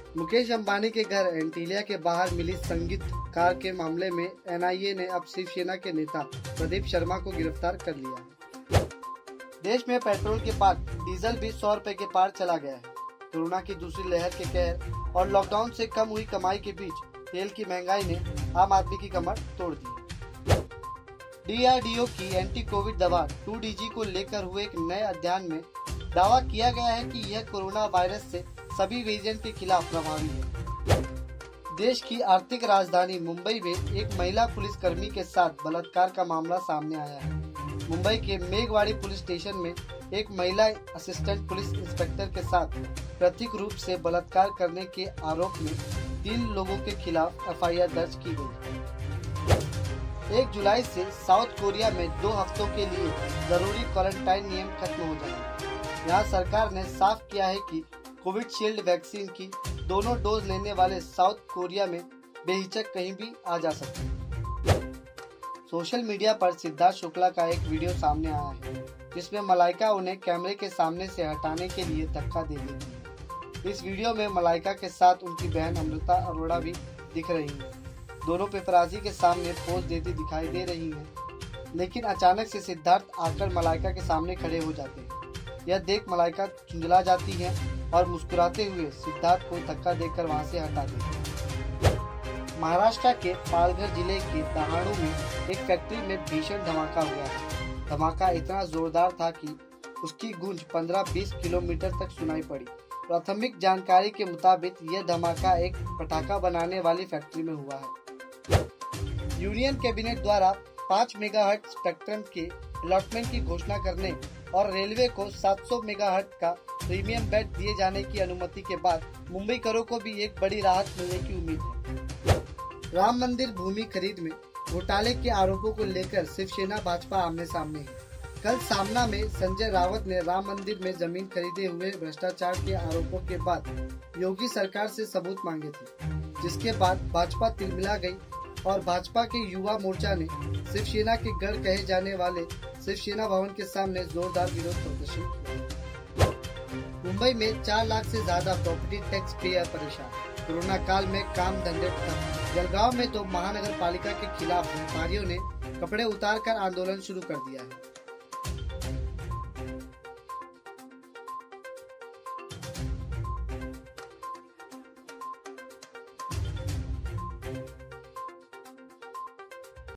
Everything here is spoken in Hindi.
मुकेश अंबानी के घर एंटीलिया के बाहर मिली संगीत कार के मामले में एनआईए ने अब शिवसेना के नेता प्रदीप शर्मा को गिरफ्तार कर लिया। देश में पेट्रोल के बाद डीजल भी 100 रुपए के पार चला गया है। कोरोना की दूसरी लहर के कहर और लॉकडाउन से कम हुई कमाई के बीच तेल की महंगाई ने आम आदमी की कमर तोड़ दी। डीआरडीओ की एंटी कोविड दवा 2DG को लेकर हुए एक नए अध्ययन में दावा किया गया है कि यह कोरोना वायरस से सभी वेरिएंट के खिलाफ प्रभावी है। देश की आर्थिक राजधानी मुंबई में एक महिला पुलिसकर्मी के साथ बलात्कार का मामला सामने आया है। मुंबई के मेघवाड़ी पुलिस स्टेशन में एक महिला असिस्टेंट पुलिस इंस्पेक्टर के साथ प्रतीक रूप से बलात्कार करने के आरोप में 3 लोगों के खिलाफ एफआईआर दर्ज की गई। 1 जुलाई से साउथ कोरिया में 2 हफ्तों के लिए जरूरी क्वारंटाइन नियम खत्म हो जाएंगे। यहाँ सरकार ने साफ किया है कि कोविशील्ड वैक्सीन की दोनों डोज लेने वाले साउथ कोरिया में बेहिचक कहीं भी आ जा सकते हैं। सोशल मीडिया पर सिद्धार्थ शुक्ला का एक वीडियो सामने आया है, जिसमें मलाइका उन्हें कैमरे के सामने से हटाने के लिए धक्का दे देती है। इस वीडियो में मलाइका के साथ उनकी बहन अमृता अरोड़ा भी दिख रही है। दोनों पेपराजी के सामने पोज देती दिखाई दे रही है, लेकिन अचानक से सिद्धार्थ आकर मलाइका के सामने खड़े हो जाते हैं। यह देख मलाइका झुंझला जाती है और मुस्कुराते हुए सिद्धार्थ को धक्का देकर वहां से हटा देती है। महाराष्ट्र के पालघर जिले के दहाणू में एक फैक्ट्री में भीषण धमाका हुआ है। धमाका इतना जोरदार था कि उसकी गूंज 15-20 किलोमीटर तक सुनाई पड़ी। प्राथमिक जानकारी के मुताबिक यह धमाका एक पटाखा बनाने वाली फैक्ट्री में हुआ है। यूनियन कैबिनेट द्वारा 5 मेगाहर्ट्ज स्पेक्ट्रम के अलॉटमेंट की घोषणा करने और रेलवे को 700 मेगाहर्ट्ज का प्रीमियम बेड दिए जाने की अनुमति के बाद मुंबई करों को भी एक बड़ी राहत मिलने की उम्मीद है। राम मंदिर भूमि खरीद में घोटाले के आरोपों को लेकर शिवसेना भाजपा आमने सामने है। कल सामना में संजय रावत ने राम मंदिर में जमीन खरीदे हुए भ्रष्टाचार के आरोपों के बाद योगी सरकार से सबूत मांगे थे, जिसके बाद भाजपा तिलमिला गई और भाजपा के युवा मोर्चा ने शिवसेना के गढ़ कहे जाने वाले शिवसेना भवन के सामने जोरदार विरोध प्रदर्शन किया। मुंबई में 4 लाख से ज्यादा प्रॉपर्टी टैक्स पेयर परेशान। कोरोना काल में काम धंधे ठप। जलगांव में तो महानगर पालिका के खिलाफ व्यापारियों ने कपड़े उतारकर आंदोलन शुरू कर दिया है।